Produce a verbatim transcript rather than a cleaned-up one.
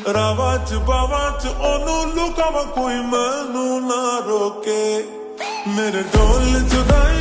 ਰਾਵਾਂ ਚ ਬਾਵਾਂ ਚ ਉਹਨੂੰ ਲੁਕਾਵਾਂ ਕੋਈ ਮੈਨੂੰ ਨਾ ਰੋਕੇ ਮੇਰੇ ਢੋਲ ਜੁਦਾਈ